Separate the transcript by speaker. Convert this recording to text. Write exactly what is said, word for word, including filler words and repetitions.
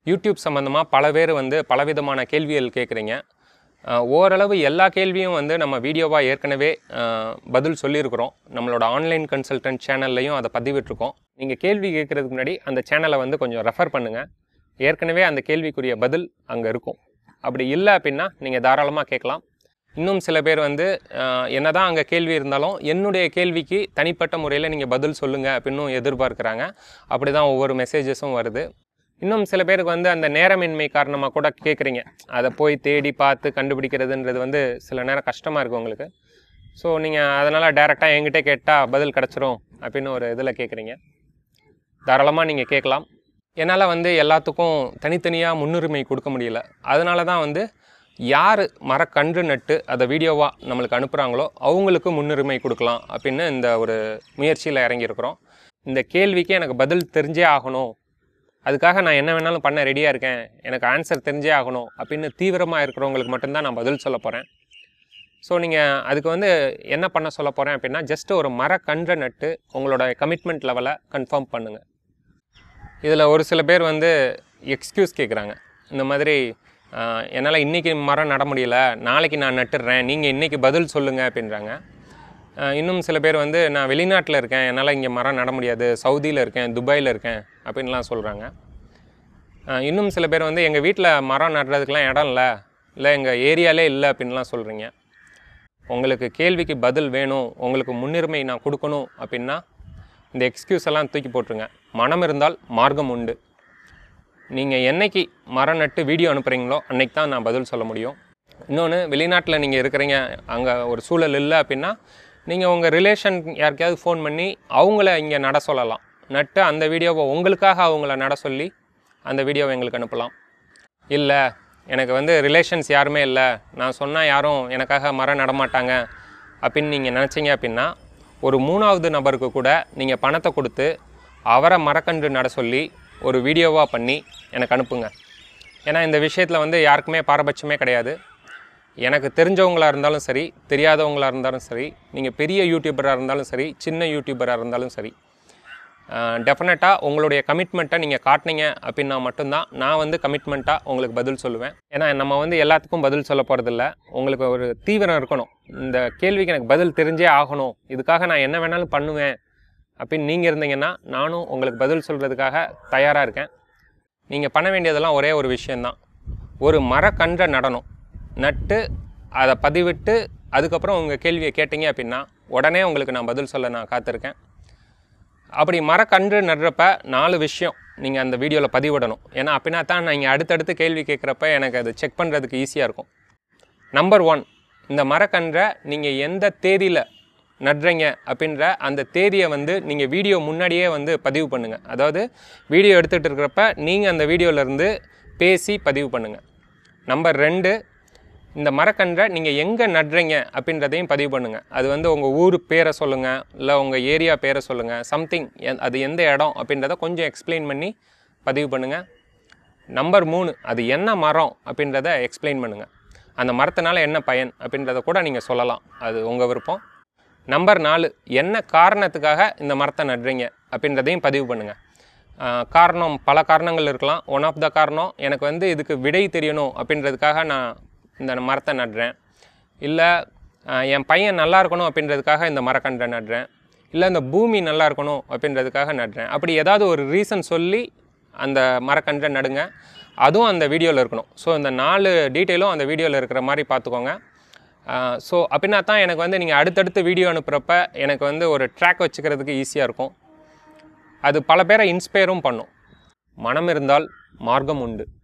Speaker 1: YouTube சம்மந்தமாக பல பேர் வந்து பலவிதமான கேள்விகள் கேட்குறீங்க. ஓரளவு எல்லா கேள்வியும் வந்து நம்ம வீடியோவாக ஏற்கனவே பதில் சொல்லியிருக்கிறோம். நம்மளோட ஆன்லைன் கன்சல்டன்ட் சேனல்லையும் அதை பதிவிட்டிருக்கோம். நீங்கள் கேள்வி கேட்குறதுக்கு முன்னாடி அந்த சேனலை வந்து கொஞ்சம் ரெஃபர் பண்ணுங்கள். ஏற்கனவே அந்த கேள்விக்குரிய பதில் அங்கே இருக்கும். அப்படி இல்லை அப்படின்னா நீங்கள் தாராளமாக கேட்கலாம். இன்னும் சில பேர் வந்து என்ன தான் அங்கே கேள்வி இருந்தாலும் என்னுடைய கேள்விக்கு தனிப்பட்ட முறையில் நீங்கள் பதில் சொல்லுங்கள் அப்படின்னு எதிர்பார்க்குறாங்க. அப்படி தான் ஒவ்வொரு மெசேஜஸும் வருது. இன்னும் சில பேருக்கு வந்து அந்த நேரமின்மை காரணமாக கூட கேட்குறீங்க. அதை போய் தேடி பார்த்து கண்டுபிடிக்கிறதுன்றது வந்து சில நேரம் கஷ்டமாக இருக்குது உங்களுக்கு. ஸோ நீங்கள் அதனால் டேரெக்டாக என்கிட்ட கேட்டால் பதில் கிடச்சிரும் அப்படின்னு ஒரு இதில் கேட்குறீங்க. தாராளமாக நீங்கள் கேட்கலாம். என்னால் வந்து எல்லாத்துக்கும் தனித்தனியாக முன்னுரிமை கொடுக்க முடியல. அதனால தான் வந்து யார் மரக்கன்று நட்டு அதை வீடியோவாக நம்மளுக்கு அனுப்புகிறாங்களோ அவங்களுக்கு முன்னுரிமை கொடுக்கலாம் அப்படின்னு இந்த ஒரு முயற்சியில் இறங்கியிருக்கிறோம். இந்த கேள்விக்கு எனக்கு பதில் தெரிஞ்சே ஆகணும், அதுக்காக நான் என்ன வேணாலும் பண்ண ரெடியாக இருக்கேன், எனக்கு ஆன்சர் தெரிஞ்சே ஆகணும் அப்படின்னு தீவிரமாக இருக்கிறவங்களுக்கு மட்டும்தான் நான் பதில் சொல்ல போகிறேன். ஸோ நீங்கள் அதுக்கு வந்து என்ன பண்ண சொல்ல போகிறேன் அப்படின்னா, ஜஸ்ட்டு ஒரு மரக்கன்றை நட்டு உங்களோட கமிட்மெண்ட் லெவலை கன்ஃபார்ம் பண்ணுங்கள். இதில் ஒரு சில பேர் வந்து எக்ஸ்கியூஸ் கேட்குறாங்க. இந்த மாதிரி என்னால் இன்றைக்கி மரம் நட முடியல, நாளைக்கு நான் நட்டுடுறேன், நீங்கள் இன்றைக்கி பதில் சொல்லுங்கள் அப்படின்றாங்க. இன்னும் சில பேர் வந்து நான் வெளிநாட்டில் இருக்கேன், என்னால் இங்கே மரம் நட முடியாது, சவுதியில் இருக்கேன், துபாயில் இருக்கேன் அப்படின்லாம் சொல்கிறாங்க. இன்னும் சில பேர் வந்து எங்கள் வீட்டில் மரம் நடுறதுக்கெலாம் இடம் இல்லை, இல்லை எங்கள் ஏரியாலே இல்லை அப்படின்லாம் சொல்கிறீங்க. உங்களுக்கு கேள்விக்கு பதில் வேணும், உங்களுக்கு முன்னுரிமை நான் கொடுக்கணும் அப்படின்னா இந்த எக்ஸ்கியூஸ் எல்லாம் தூக்கி போட்டுருங்க. மனம் இருந்தால் மார்க்கம் உண்டு. நீங்கள் என்னைக்கு மரம் நட்டு வீடியோ அனுப்புகிறீங்களோ அன்றைக்கி தான் நான் பதில் சொல்ல முடியும். இன்னொன்று, வெளிநாட்டில் நீங்கள் இருக்கிறீங்க, அங்கே ஒரு சூழல் இல்லை அப்படின்னா நீங்கள் உங்கள் ரிலேஷன் யாருக்கையாவது ஃபோன் பண்ணி அவங்கள இங்கே நட சொல்லலாம். நட்டு அந்த வீடியோவை உங்களுக்காக அவங்கள நட சொல்லி அந்த வீடியோவை எங்களுக்கு அனுப்பலாம். இல்லை எனக்கு வந்து ரிலேஷன்ஸ் யாருமே இல்லை, நான் சொன்னால் யாரும் எனக்காக மரம் நடமாட்டாங்க அப்படின்னு நீங்கள் நினச்சிங்க அப்படின்னா ஒரு மூணாவது நபருக்கு கூட நீங்கள் பணத்தை கொடுத்து அவரை மரக்கன்று நட சொல்லி ஒரு வீடியோவாக பண்ணி எனக்கு அனுப்புங்க. ஏன்னா இந்த விஷயத்தில் வந்து யாருக்குமே பாரபட்சமே கிடையாது. எனக்கு தெரிஞ்சவங்களாக இருந்தாலும் சரி, தெரியாதவங்களாக இருந்தாலும் சரி, நீங்கள் பெரிய யூடியூபராக இருந்தாலும் சரி, சின்ன யூடியூபராக இருந்தாலும் சரி, டெஃபினட்டாக உங்களுடைய கமிட்மெண்ட்டை நீங்கள் காட்டினீங்க அப்படின்னா மட்டும்தான் நான் வந்து கமிட்மெண்ட்டாக உங்களுக்கு பதில் சொல்லுவேன். ஏன்னா நம்ம வந்து எல்லாத்துக்கும் பதில் சொல்ல போகிறதில்ல. உங்களுக்கு ஒரு தீவிரம் இருக்கணும், இந்த கேள்விக்கு எனக்கு பதில் தெரிஞ்சே ஆகணும், இதுக்காக நான் என்ன வேணாலும் பண்ணுவேன் அப்படின்னு நீங்கள் இருந்தீங்கன்னா நானும் உங்களுக்கு பதில் சொல்கிறதுக்காக தயாராக இருக்கேன். நீங்கள் பண்ண வேண்டியதெல்லாம் ஒரே ஒரு விஷயந்தான், ஒரு மரக்கன்றை நடணும். நட்டு அதை பதிவிட்டு அதுக்கப்புறம் உங்கள் கேள்வியை கேட்டீங்க அப்படின்னா உடனே உங்களுக்கு நான் பதில் சொல்ல நான் காத்திருக்கேன். அப்படி மரக்கன்று நடுறப்ப நாலு விஷயம் நீங்கள் அந்த வீடியோவில் பதிவிடணும். ஏன்னா அப்படின்னா தான் நீங்கள் அடுத்தடுத்து கேள்வி கேட்குறப்ப எனக்கு அது செக் பண்ணுறதுக்கு ஈஸியாக இருக்கும். நம்பர் ஒன், இந்த மரக்கன்றை நீங்கள் எந்த தேதியில் நடுறீங்க அப்படின்ற அந்த தேதியை வந்து நீங்கள் வீடியோ முன்னாடியே வந்து பதிவு பண்ணுங்கள். அதாவது வீடியோ எடுத்துகிட்டு இருக்கிறப்ப நீங்கள் அந்த வீடியோவிலேருந்து பேசி பதிவு பண்ணுங்கள். நம்பர் ரெண்டு, இந்த மரக்கன்றை நீங்கள் எங்கே நடுறீங்க அப்படின்றதையும் பதிவு பண்ணுங்கள். அது வந்து உங்கள் ஊர் பேரை சொல்லுங்கள், இல்லை உங்கள் ஏரியா பேரை சொல்லுங்கள், சம்திங் அது எந்த இடம் அப்படின்றத கொஞ்சம் எக்ஸ்பிளைன் பண்ணி பதிவு பண்ணுங்கள். நம்பர் மூணு, அது என்ன மரம் அப்படின்றத எக்ஸ்பிளைன் பண்ணுங்கள். அந்த மரத்தினால என்ன பயன் அப்படின்றத கூட நீங்கள் சொல்லலாம், அது உங்கள் விருப்பம். நம்பர் நாலு, என்ன காரணத்துக்காக இந்த மரத்தை நடுறீங்க அப்படின்றதையும் பதிவு பண்ணுங்கள். காரணம் பல காரணங்கள் இருக்கலாம். ஒன் ஆஃப் த காரணம், எனக்கு வந்து இதுக்கு விடை தெரியணும் அப்படின்றதுக்காக நான் இந்த மரத்தை நடுறேன், இல்லை என் பையன் நல்லா இருக்கணும் அப்படின்றதுக்காக இந்த மரக்கன்றை நடுறேன், இல்லை இந்த பூமி நல்லா இருக்கணும் அப்படின்றதுக்காக நடுறேன். அப்படி ஏதாவது ஒரு ரீசன் சொல்லி அந்த மரக்கன்றை நடுங்க. அதுவும் அந்த வீடியோவில் இருக்கணும். ஸோ இந்த நாலு டீட்டெயிலும் அந்த வீடியோவில் இருக்கிற மாதிரி பார்த்துக்கோங்க. ஸோ அப்படின்னா தான் எனக்கு வந்து நீங்கள் அடுத்தடுத்து வீடியோ அனுப்புகிறப்ப எனக்கு வந்து ஒரு ட்ராக் வச்சுக்கிறதுக்கு ஈஸியாக இருக்கும். அது பல பேரை இன்ஸ்பயரும் பண்ணும். மனம் இருந்தால் மார்க்கம் உண்டு.